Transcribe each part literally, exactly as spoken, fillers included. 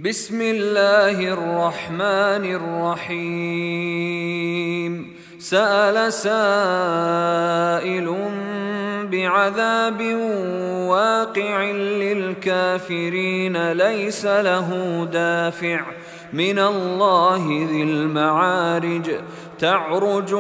بسم الله الرحمن الرحيم سأل سائل بعذاب واقع للكافرين ليس له دافع من الله ذي المعارج تعرج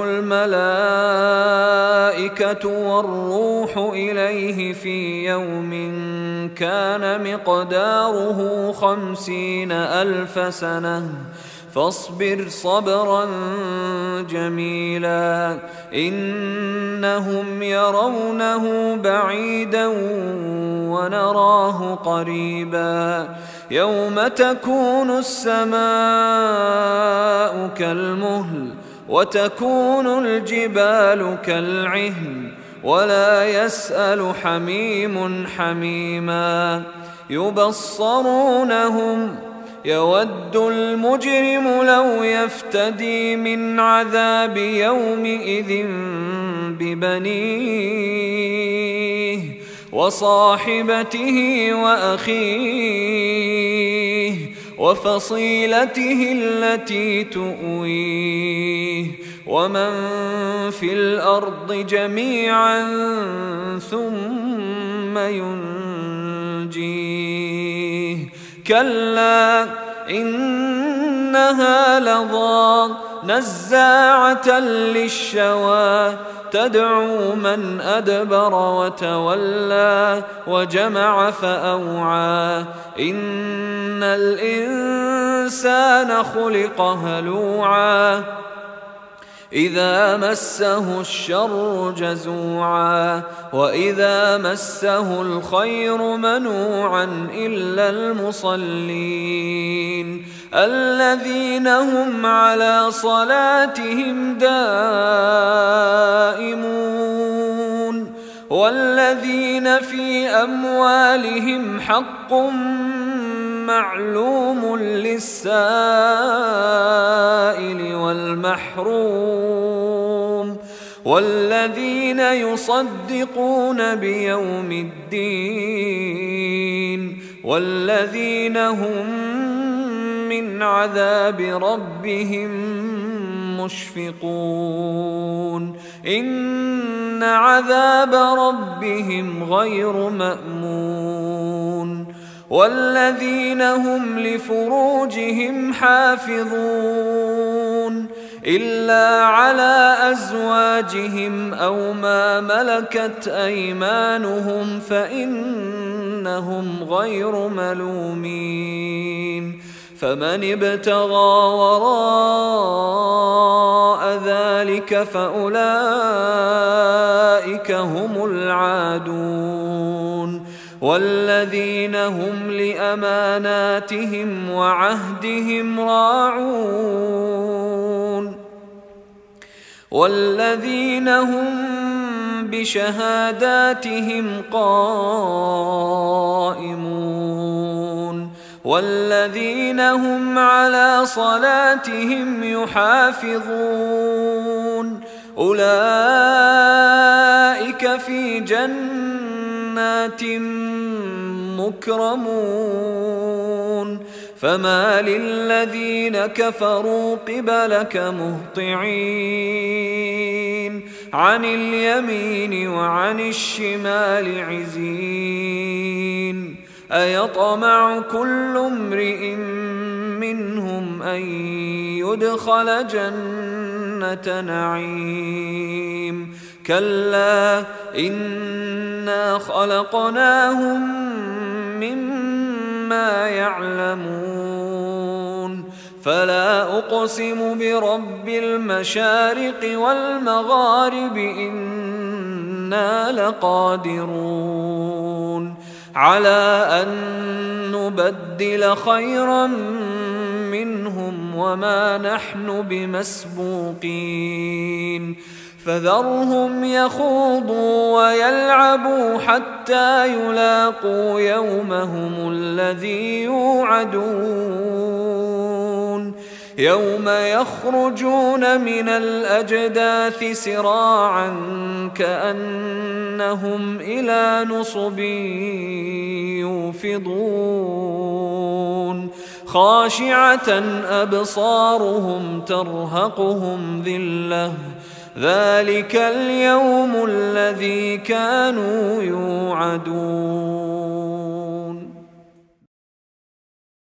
الملائكة والروح إليه في يوم كان مقداره خمسين ألف سنة فاصبر صبرا جميلا إنهم يرونه بعيدا ونراه قريبا يوم تكون السماء كالمهل وتكون الجبال كالعهن ولا يسأل حميم حميما يبصرونهم يود المجرم لو يفتدي من عذاب يومئذ ببنيه وصاحبته وأخيه وفصيلته التي تؤويه ومن في الأرض جميعا ثم ينجيه كلا إنها لظى نزاعة للشوى تدعو من أدبر وتولى وجمع فأوعى إن الإنسان خلق هلوعا إذا مسه الشر جزوعا وإذا مسه الخير منوعا إلا المصلين الذين هم على صلاتهم دائمون والذين في أموالهم حق معلوم للسائل والمحروم والذين يصدقون بيوم الدين والذين هم من عذاب ربهم مشفقون إن عذاب ربهم غير مأمون والذين هم لفروجهم حافظون إلا على أزواجهم أو ما ملكت أيمانهم فإنهم غير ملومين فمن ابتغى وراء ذلك فأولئك هم العادون والذين هم لأماناتهم وعهدهم راعون والذين هم بشهاداتهم قائمون والذين هم على صلاتهم يحافظون أولئك في جنات مكرمون فما للذين كفروا قبلك مهطعين عن اليمين وعن الشمال عزين أيطمع كل امرئ منهم أن يدخل جنة نعيم كلا إنا خلقناهم مما يعلمون فلا أقسم برب المشارق والمغارب إنا لقادرون على أن نبدل خيرا منهم وما نحن بمسبوقين فذرهم يخوضوا ويلعبوا حتى يلاقوا يومهم الذي يوعدون يوم يخرجون من الأجداث سراعا كأنهم إلى نصب يوفضون خاشعة أبصارهم ترهقهم ذلة ذلك اليوم الذي كانوا يوعدون